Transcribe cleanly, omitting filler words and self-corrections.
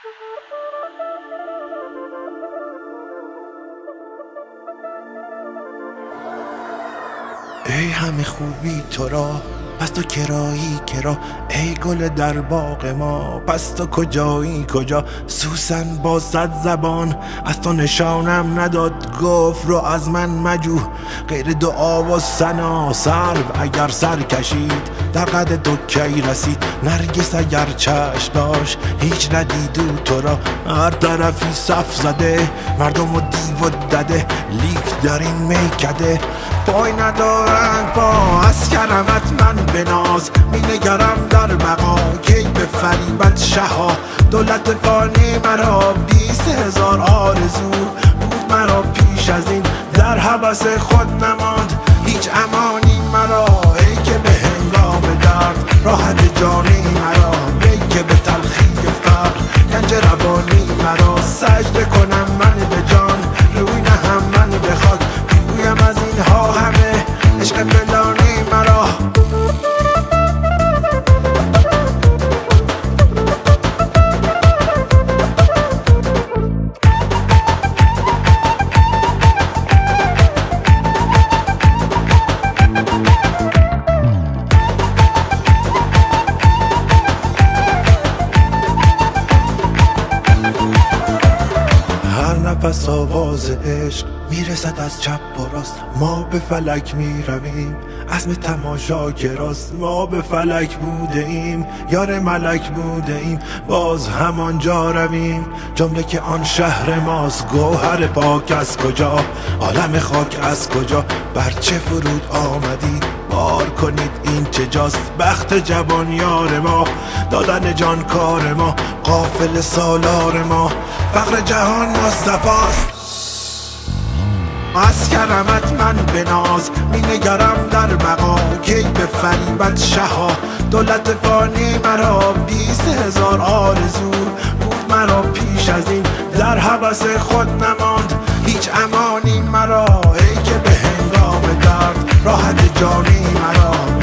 ای همه خوبی تو را پس تو کرایی کرا، ای گل در باغ ما پس تو کجایی کجا. سوسن با 100 زبان از تو نشانم نداد، گفت رو از من مجو غیر دعا و ثنا. سرو اگر سر کشید در قد تو کی رسید، نرگس اگر چشم داشت هیچ ندیدو تو را. هر طرفی صف زده مردم و دیو و دده، لیک در این میکده پای ندارند پا. از کرمت من به ناز می نگرم در بقا، کی به فریبت شها. دولت فانی مرا 20,000 آرزو بود مرا پیش از این، در هوس خود نماند هیچ امانی مرا. ای که به هنگام درد راحت جانی مرا، ای که به تلخی فقر گنج روانی مرا. سجده کنم من به جان روی نهم من به خاک، بگویم از اینها همه عشق فلانی مرا. نفس آواز عشق میرسد از چپ و راست، ما به فلک میرویم عزم تماشاگراست. ما به فلک بوده ایم یار ملک بوده ایم، باز همانجا رویم جمله که آن شهر ماست. گوهر پاک از کجا عالم خاک از کجا، بر چه فرود آمدید بار کنید این چه جاست. بخت جوان یار ما دادن جان کار ما، قافل سالار ما فقر جهان مصطفاست. از کرمت من به ناز می نگرم در بقا، کی به فریبت شها. دولت فانی مرا 20,000 آرزو بود مرا پیش از این، در هوس خود نماند هیچ امانی مرا. ای که به هنگام درد راحت جانی مرا،